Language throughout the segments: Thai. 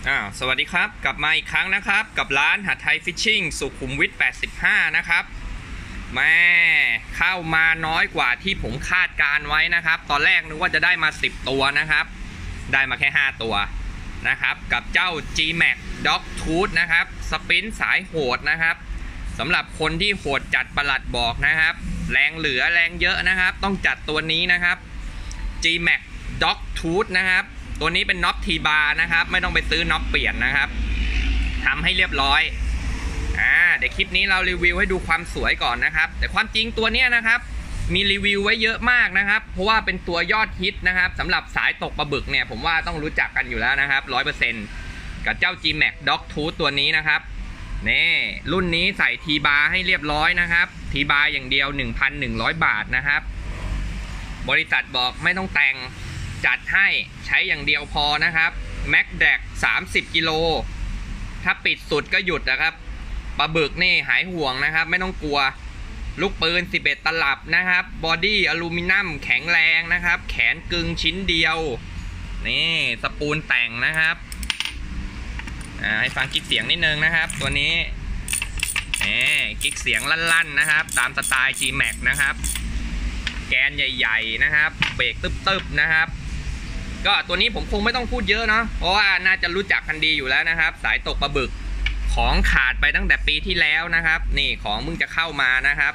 สวัสดีครับกลับมาอีกครั้งนะครับกับร้านหาดไทยฟิชชิ่งสุขุมวิท85นะครับแม่เข้ามาน้อยกว่าที่ผมคาดการไว้นะครับตอนแรกนึกว่าจะได้มา10ตัวนะครับได้มาแค่5ตัวนะครับกับเจ้า G-Max Dog Tooth นะครับสปินสายโหดนะครับสำหรับคนที่โหดจัดประหลัดบอกนะครับแรงเหลือแรงเยอะนะครับต้องจัดตัวนี้นะครับ G-Max Dog Tooth นะครับตัวนี้เป็นน็อปทีบาร์นะครับไม่ต้องไปซื้อน็อปเปลี่ยนนะครับทำให้เรียบร้อยเดี๋ยวคลิปนี้เรารีวิวให้ดูความสวยก่อนนะครับแต่ความจริงตัวนี้นะครับมีรีวิวไว้เยอะมากนะครับเพราะว่าเป็นตัวยอดฮิตนะครับสำหรับสายตกปลาบึกเนี่ยผมว่าต้องรู้จักกันอยู่แล้วนะครับ 100% กับเจ้า G-Max Dog Tooth ตัวนี้นะครับนี่รุ่นนี้ใส่ทีบาร์ให้เรียบร้อยนะครับทีบาร์อย่างเดียว 1,100 บาทนะครับบริษัทบอกไม่ต้องแต่งจัดให้ใช้อย่างเดียวพอนะครับแม็กแดก30กิโลถ้าปิดสุดก็หยุดนะครับปลาบึกนี่หายห่วงนะครับไม่ต้องกลัวลูกปืน11ตลับนะครับบอดี้อลูมิเนียมแข็งแรงนะครับแขนกึ่งชิ้นเดียวนี่สปูลแต่งนะครับให้ฟังกิ๊กเสียงนิดนึงนะครับตัวนี้กิ๊กเสียงลั่นๆนะครับตามสไตล์ G-Max นะครับแกนใหญ่ๆนะครับเบรกตึบๆนะครับก็ตัวนี้ผมคงไม่ต้องพูดเยอะเนาะเพราะว่าน่าจะรู้จักกันดีอยู่แล้วนะครับสายตกปลาบึกของขาดไปตั้งแต่ปีที่แล้วนะครับนี่ของมึงจะเข้ามานะครับ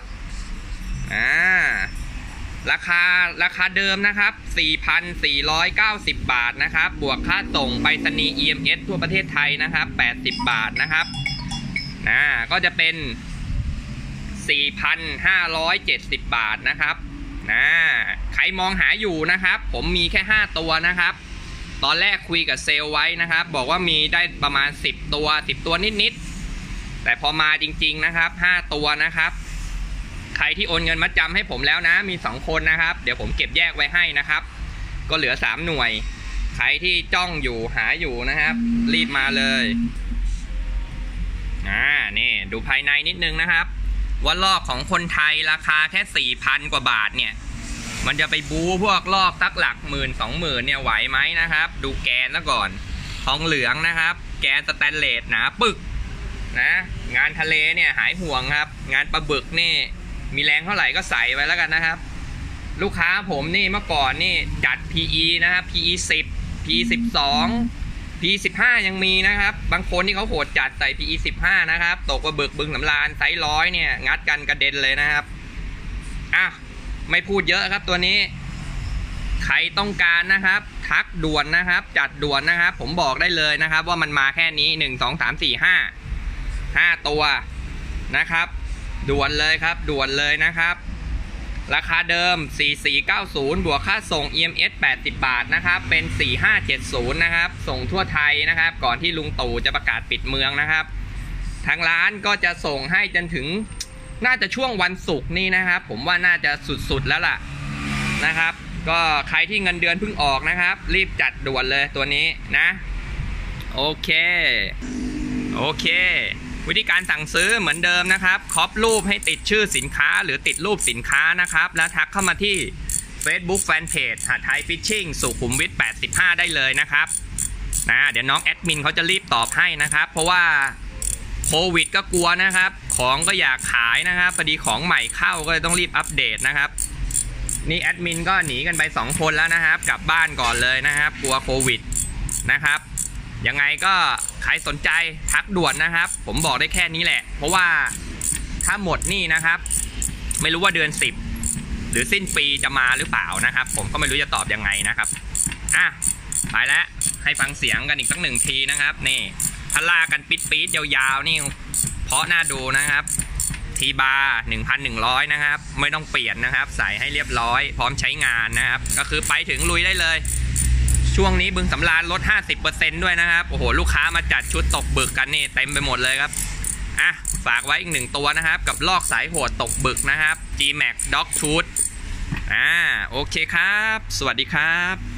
ราคาเดิมนะครับ 4,490 บาทนะครับบวกค่าส่งไปรษณีย์ EMS ทั่วประเทศไทยนะครับ80 บาทนะครับก็จะเป็น 4,570 บาทนะครับใครมองหาอยู่นะครับผมมีแค่5ตัวนะครับตอนแรกคุยกับเซลล์ไว้นะครับบอกว่ามีได้ประมาณ10ตัวนิดๆแต่พอมาจริงๆนะครับ5ตัวนะครับใครที่โอนเงินมาจำให้ผมแล้วนะมี2คนนะครับเดี๋ยวผมเก็บแยกไว้ให้นะครับก็เหลือ3หน่วยใครที่จ้องอยู่หาอยู่นะครับรีบมาเลยนี่ดูภายในนิดนึงนะครับว่าลอกของคนไทยราคาแค่ 4,000 กว่าบาทเนี่ยมันจะไปบู๊พวกลอกสักหลักหมื่น20,000เนี่ยไหวไหมนะครับดูแกนซะก่อนทองเหลืองนะครับแกนสแตนเลสหนาปึกนะงานทะเลเนี่ยหายห่วงครับงานปลาบึกนี่มีแรงเท่าไหร่ก็ใส่ไว้แล้วกันนะครับลูกค้าผมนี่เมื่อก่อนนี่จัด PE นะครับ PE 10 PE 12 PE 15ยังมีนะครับบางคนที่เขาโหดจัดใส่ PE 15นะครับตกปลาบึกบึงสำราญไซส์100เนี่ยงัดกันกระเด็นเลยนะครับไม่พูดเยอะครับตัวนี้ใครต้องการนะครับทักด่วนนะครับจัดด่วนนะครับผมบอกได้เลยนะครับว่ามันมาแค่นี้1 2 3 4 5ตัวนะครับด่วนเลยครับด่วนเลยนะครับราคาเดิม 4490 บวกค่าส่ง EMS 80 บาทนะครับเป็น 4570 นะครับส่งทั่วไทยนะครับก่อนที่ลุงตู่จะประกาศปิดเมืองนะครับทางร้านก็จะส่งให้จนถึงน่าจะช่วงวันศุกร์นี่นะครับผมว่าน่าจะสุดๆแล้วล่ะนะครับก็ใครที่เงินเดือนเพิ่งออกนะครับรีบจัดด่วนเลยตัวนี้นะโอเควิธีการสั่งซื้อเหมือนเดิมนะครับครอปรูปให้ติดชื่อสินค้าหรือติดรูปสินค้านะครับแล้วทักเข้ามาที่ Facebook Fanpage หาดไทยฟิชชิ่งสุขุมวิท85ได้เลยนะครับเดี๋ยวน้องแอดมินเขาจะรีบตอบให้นะครับเพราะว่าโควิดก็กลัวนะครับของก็อยากขายนะครับพอดีของใหม่เข้าก็เลยต้องรีบอัปเดตนะครับนี่แอดมินก็หนีกันไป2คนแล้วนะครับกลับบ้านก่อนเลยนะครับกลัวโควิดนะครับยังไงก็ใครสนใจทักด่วนนะครับผมบอกได้แค่นี้แหละเพราะว่าถ้าหมดนี่นะครับไม่รู้ว่าเดือน10หรือสิ้นปีจะมาหรือเปล่านะครับผมก็ไม่รู้จะตอบยังไงนะครับไปแล้วให้ฟังเสียงกันอีกสัก1ทีนะครับนี่ถ้าลากันปี๊ดยาวๆนี่เพราะน่าดูนะครับทีบาร์ 1,100 นะครับไม่ต้องเปลี่ยนนะครับใส่ให้เรียบร้อยพร้อมใช้งานนะครับก็คือไปถึงลุยได้เลยช่วงนี้บึงสำราญลด 50% ด้วยนะครับโอ้โหลูกค้ามาจัดชุดตกบึกกันนี่เต็มไปหมดเลยครับฝากไว้อีก1ตัวนะครับกับลอกสายโหดตกบึกนะครับ G-Max Dog Toothโอเคครับสวัสดีครับ